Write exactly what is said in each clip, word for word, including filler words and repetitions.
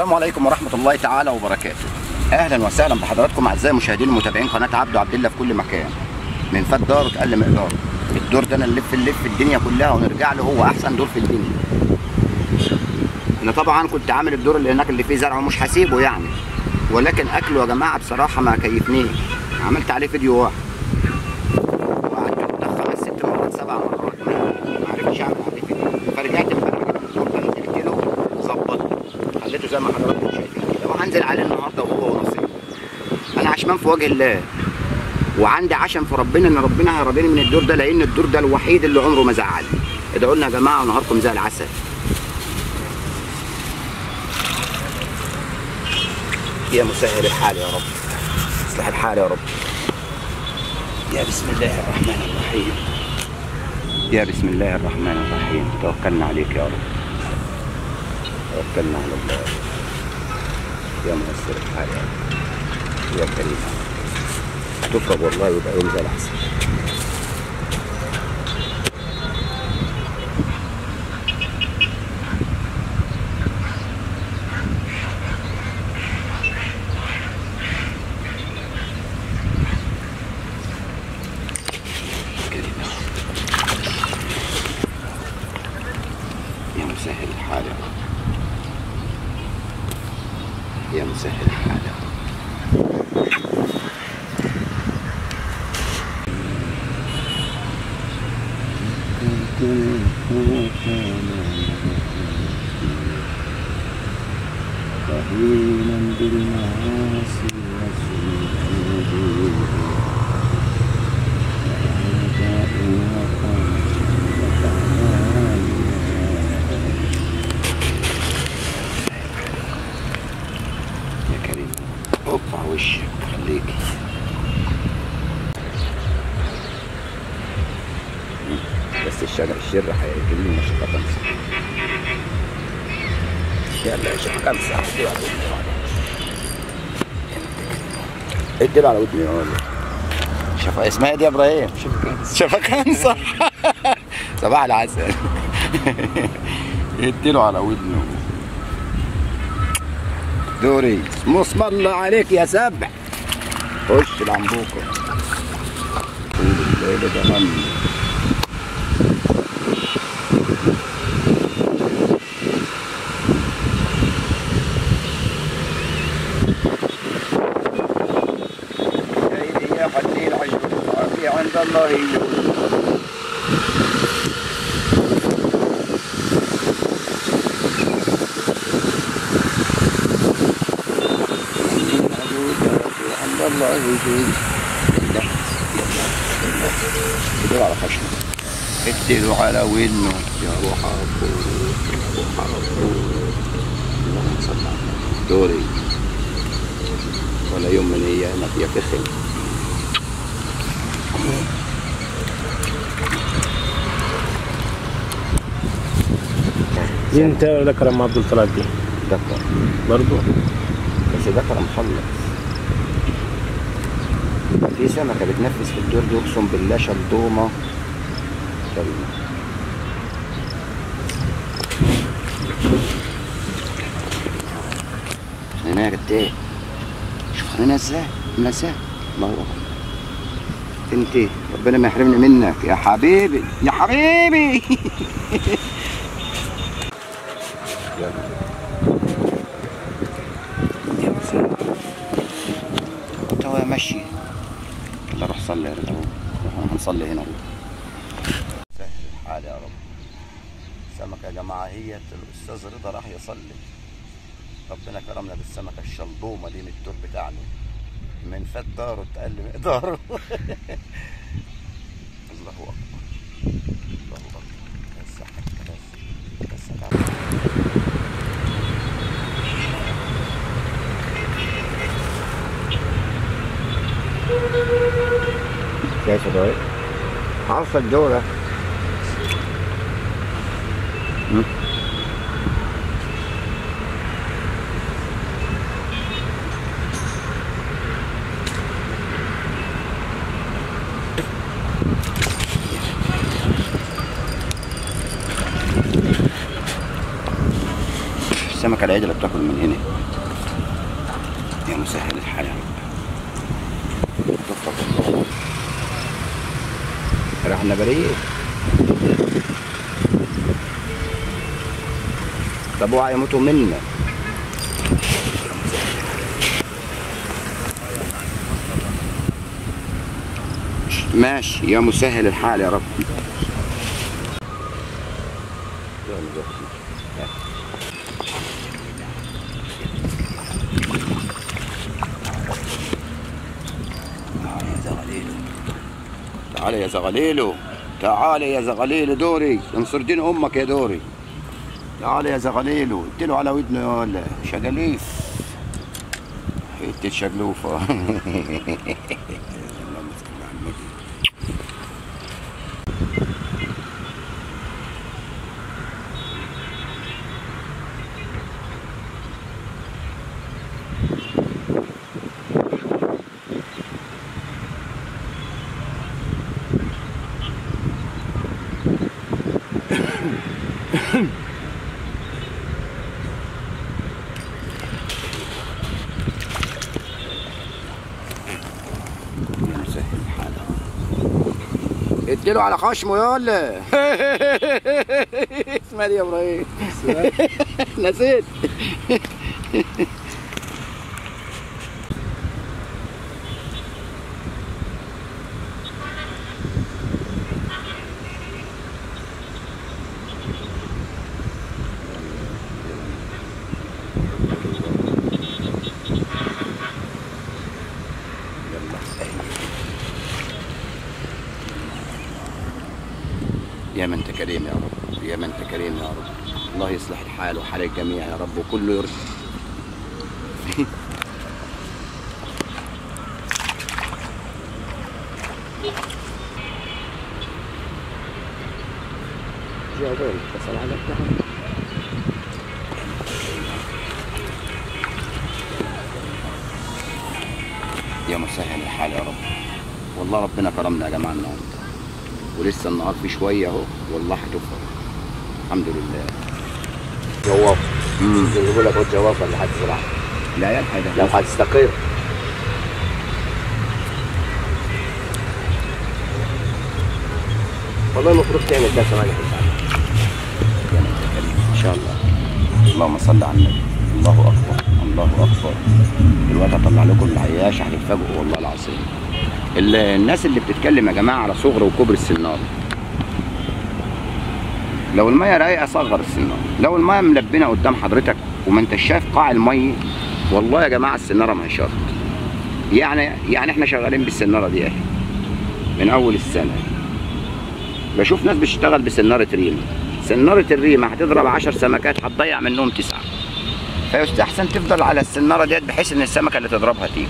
السلام عليكم ورحمة الله تعالى وبركاته. أهلا وسهلا بحضراتكم أعزائي المشاهدين المتابعين قناة عبده عبد الله في كل مكان. من فات دار وتقل مقدار. الدور ده أنا نلف نلف الدنيا كلها ونرجع له، هو أحسن دور في الدنيا. أنا طبعا كنت عامل الدور اللي هناك اللي فيه زرع ومش هسيبه يعني، ولكن أكله يا جماعة بصراحة ما كيفنيش. عملت عليه فيديو واحد وقعدت له خمس ست مرات سبع مرات ما عرفتش أعمل عليه فيديو، فرجعت امبارح جبت الدور ده نزلت له ظبطته خليته زي ما حضراتكم شايفين كده، وهنزل عليه النهارده وهو ونصيبه. انا عشمان في وجه الله وعندي عشم في ربنا ان ربنا هيرضيني من الدور ده، لان الدور ده الوحيد اللي عمره ما زعلني. ادعوا لنا يا جماعه ونهاركم زي العسل. يا مسهل الحال يا رب، اصلح الحال يا رب. يا بسم الله الرحمن الرحيم، يا بسم الله الرحمن الرحيم. توكلنا عليك يا رب، توكلنا على الله. يا ميسر الحال يا رب، يا كريم. تفرج والله ويبقى يوم زي العسل. يا مسهل الحال يا رب، يا مسهل الحال يا رب. رهينا بالمعاصي والذنوب يا كريم. ارفع وشك خليكي. بس الشجر الشر هيجيب لي مشقة خمسة. يلا يا شيخ خمسة اديله على ودني يا ولد. شفا اسمها ايه دي يا ابراهيم؟ شفا خمسة. صباح العسل. اديله على ودنه. دوري اسم الله عليك يا سبع. خش العنبوكة. طول الليل ده عند الله يجوز. عند الله يجوز. اديله على خشمه، اديله على ودنه يا روح ابوك، يا روح ابوك. اللهم صل على النبي. دوري ولا يوم من ايامك يا فخم. انت ذكر ام عبد الطلاب دي؟ ذكر برضه بس ذكر مخلص. في سمكه بتنفس في الدور دي اقسم بالله شلدومه كلمه. خلينا قد ايه؟ شوف خلينا ازاي؟ عامله ازاي؟ الله اكبر. انت ربنا ما يحرمني منك يا حبيبي يا حبيبي. يا مساء تو ماشي. يلا روح صلي يا ريت اهو، هنصلي هنا اهو. سهل الحال يا رب. سمكه يا جماعه هي الاستاذ رضا راح يصلي، ربنا كرمنا بالسمكه الشلضومه دي من الدور بتاعنا. من فات داره اتقل مقداره. الله اكبر، الله اكبر. بس بس بس تعالى. شايف الرايق؟ عارفه الدوره. السمكه العيد اللي بتاكل من هنا. مسهل الحال يا رب. توفق الله. رحنا بريء. طب اوعى يموتوا منا. ماشي يا مسهل الحال يا رب. تعال يا زغليلو، تعال يا زغليلو دوري، انصر دين امك يا دوري. تعال يا زغليلو، اديله على ودنه يا ولا شجليف. حته شجلوفه. اديله على خشمه يلا. اسمها دي يا ابراهيم. نسيت. يا من انت كريم يا رب، يا من انت كريم يا رب. الله يصلح الحال وحال الجميع يا رب وكله يرضى. يا مسهل الحال يا رب. والله ربنا كرمنا يا جماعه النهارده، ولسه النهار فيه شويه اهو، والله هتفرق. الحمد لله. جواف. امم بيقول لك خد جواف ولا هتزرع. العيال حاجه لو هتستقر. والله المفروض تعمل ده كمان يا ان شاء الله. اللهم صل على النبي. الله اكبر الله اكبر. دلوقتي هطلع لكم العياش هتتفاجئوا والله العظيم. الناس اللي بتتكلم يا جماعه على صغر وكبر السناره، لو الميه رايقه صغر السناره، لو الميه ملبنه قدام حضرتك وما انتش شايف قاع الميه، والله يا جماعه السناره ما هي شرط. يعني يعني احنا شغالين بالسناره دي اهي من اول السنه. بشوف ناس بتشتغل بسناره ريمه، سناره الريمه هتضرب عشر سمكات هتضيع منهم تسعه. فيستحسن تفضل على السناره ديت بحيث ان السمكه اللي تضربها تيجي.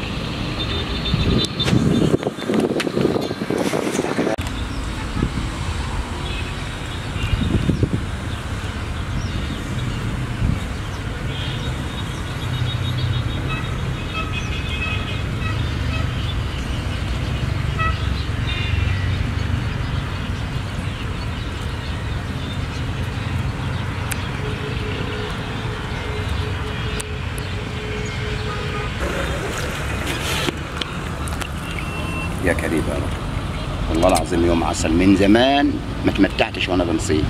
يا كريم يا رب. والله العظيم يوم عسل، من زمان ما اتمتعتش وانا بنصيد.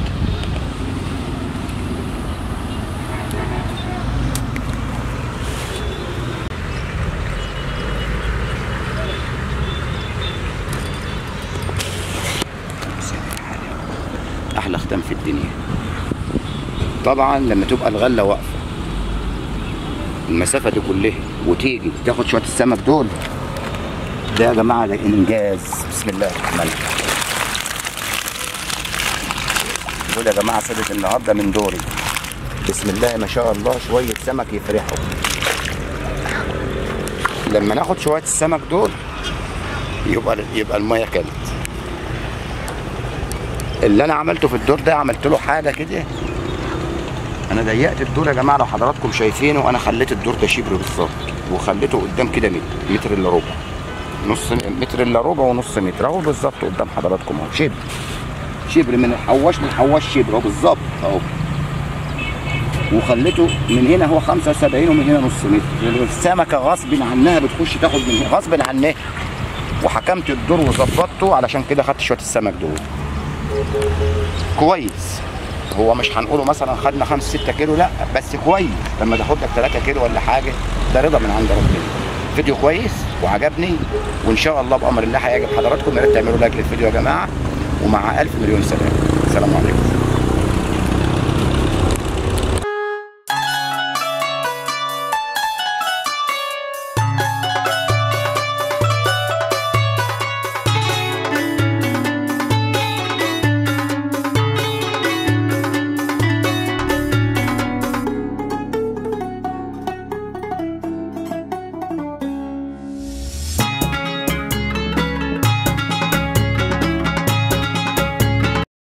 احلى ختام في الدنيا. طبعا لما تبقى الغله واقفه المسافه دي كلها وتيجي تاخد شويه السمك دول، ده يا جماعه ده انجاز. بسم الله الرحمن الرحيم. دول يا جماعه صيدة النهارده من دوري. بسم الله ما شاء الله، شويه سمك يفرحوا. لما ناخد شويه السمك دول يبقى يبقى الميه كلت. اللي انا عملته في الدور ده عملت له حاجه كده، انا ضيقت الدور يا جماعه لو حضراتكم شايفينه. انا خليت الدور ده شبر بالظبط وخليته قدام كده متر متر الا ربع، نص متر الا ربع ونص متر اهو بالظبط قدام حضراتكم اهو. شبر شبر من الحواش للحواش شبر اهو بالظبط اهو. وخليته من هنا هو خمسة وسبعين ومن هنا نص متر. السمكه غصب عنها بتخش تاخد من هنا غصب عنها، وحكمت الدور وظبطته علشان كده خدت شويه السمك دول كويس. هو مش هنقوله مثلا خدنا خمسة ستة كيلو، لا بس كويس لما تاخد لك ثلاثة كيلو ولا حاجه، ده رضا من عند ربنا. فيديو كويس وعجبني، وان شاء الله بامر الله هيعجب حضراتكم. يا ريت تعملوا لايك للفيديو يا جماعه، ومع الف مليون سلام. السلام عليكم.